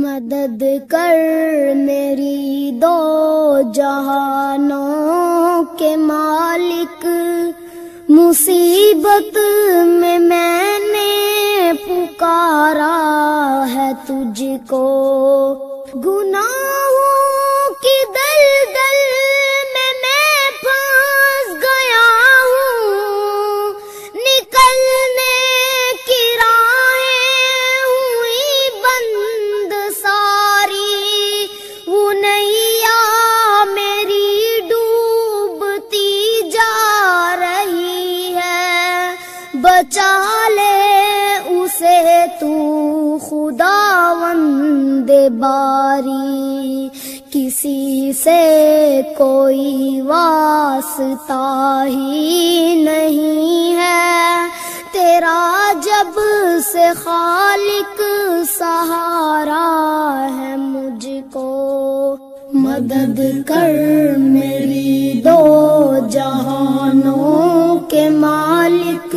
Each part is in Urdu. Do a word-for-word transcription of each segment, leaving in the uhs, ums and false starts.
مدد کر میری دو جہانوں کے مالک، مصیبت میں میں نے پکارا ہے تجھ کو، گناہوں کی دلدل میں میں پھنس گیا ہوں، نکلنے کی راہیں ہوئی بند ساری، وہ نیا میری ڈوبتی جا رہی ہے، بچا لے اسے تو خداوند باری، کسی سے کوئی واسطہ ہی نہیں ہے تیرا، جب سے خالق سہارا ہے مجھ کو، مدد کر میری دو جہانوں کے مالک،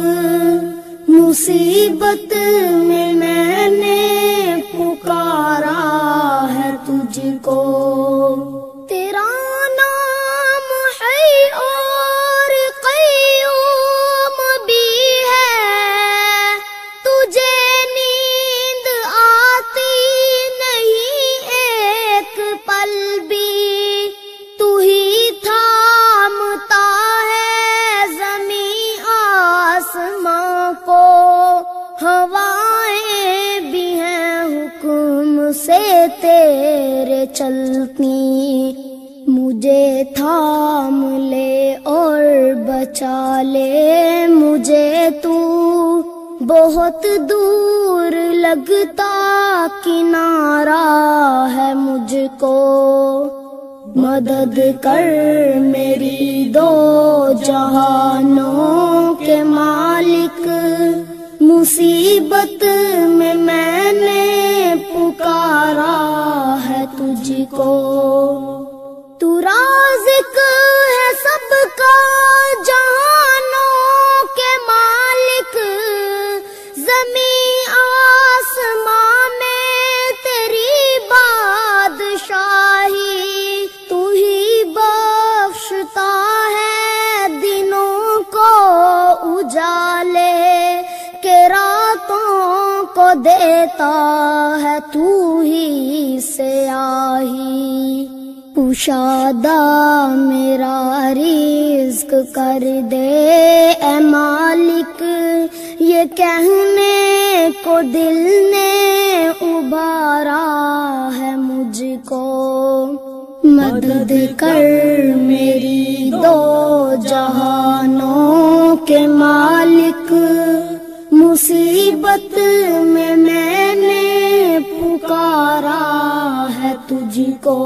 مصیبت میں میں نے پکارا ہے تجھ کو، تیرا نام حی اور قیوم بھی ہے، تجھے نیند آتی نہیں ایک پل بھی، تو ہی تھامتا ہے زمین آسمان کو، ہوائیں بھی ہیں حکم سے تیرے چلتی، مجھے تھام لے اور بچا لے مجھے تو، بہت دور لگتا کنارہ ہے مجھ کو، مدد کر میری دو جہانوں کے مالک، مصیبت میں میں نے پکارا ہے تجھ کو، تو رازق ہے سب کا جہانوں کے مالک، زمین آسمان میں تیری بادشاہی، تو ہی بخشتا ہے دنوں کو اجالے، کہ راتوں کو دیتا ہے تو ہی سیاہی، کشادہ میرا رزق کر دے اے مالک، یہ کہنے کو دل نے ابھارا ہے مجھ کو، مدد کر میری دو جہانوں کے مالک، مصیبت میں میں نے پکارا ہے تجھ کو،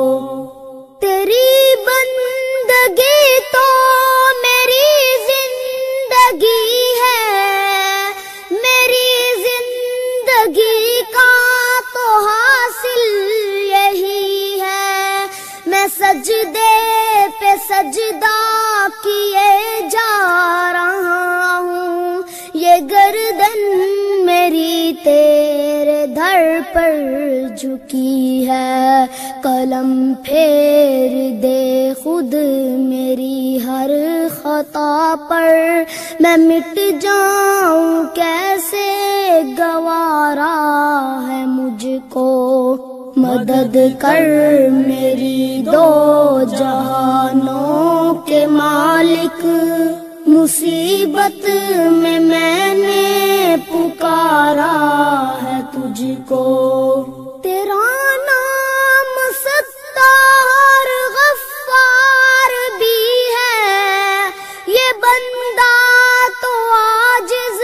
تیری بندگی تو میری زندگی ہے، میری زندگی کا تو حاصل یہی ہے، میں سجدے پہ سجدہ کیے جا رہا ہوں، یہ گردن میری تیرے در پر جھکی ہے، قلم پھیر دے خود میری ہر خطا پر، میں مٹ جاؤں کیسے گوارا ہے مجھ کو، مدد کر میری دو جہانوں کے مالک، مصیبت میں میں نے پکارا ہے تجھ کو، تیرا نام ستار غفار بھی ہے، یہ بندہ تو عاجز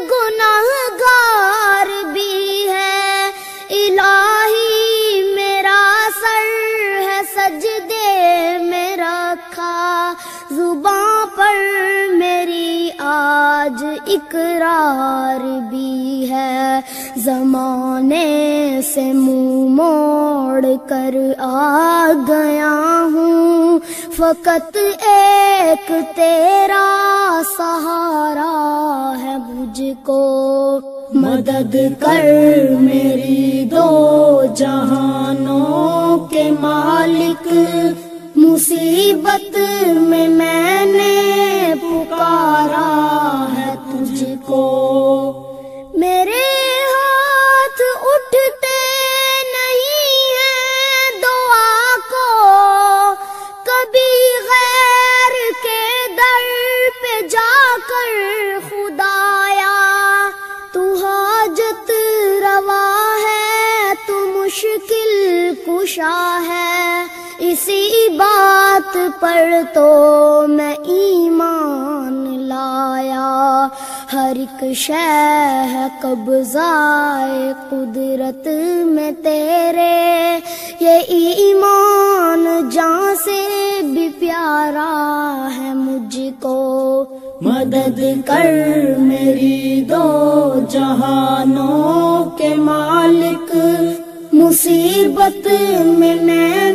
گنہگار بھی ہے، الہی میرا سر ہے سجدے میں رکھا، زباں پر میری آج اقرار بھی ہے، زمانے سے منہ موڑ کر آ گیا ہوں، فقط ایک تیرا سہارا ہے مجھ کو، مدد کر میری دو جہانوں کے مالک، مصیبت میں میں نے پکارا ہے تجھ کو، میرے ہاتھ اٹھتے نہیں ہیں دعا کو، کبھی غیر کے در پہ جا کر خدایا، تو حاجت روا ہے، تو مشکل کشا ہے، اسی بات پر تو میں ایمان لایا، ہر ایک شے ہے قبضۂ قدرت میں تیرے، یہ ایمان جان سے بھی پیارا ہے مجھ کو، مدد کر میری دو جہانوں کے مالک، مصیبت میں میں